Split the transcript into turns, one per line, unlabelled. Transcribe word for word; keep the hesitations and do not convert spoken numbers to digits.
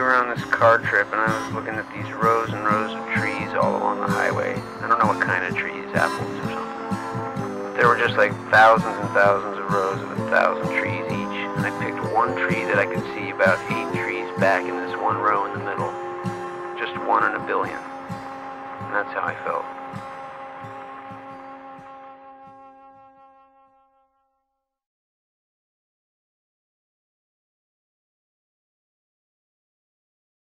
were on this car trip, and I was looking at these rows and rows of trees all along the highway. I don't know what kind of trees, apples or something. But there were just like thousands and thousands of rows of a thousand trees each, and I picked one tree that I could see about eight trees back in this one row in the middle. Just one in a billion. And that's how I felt.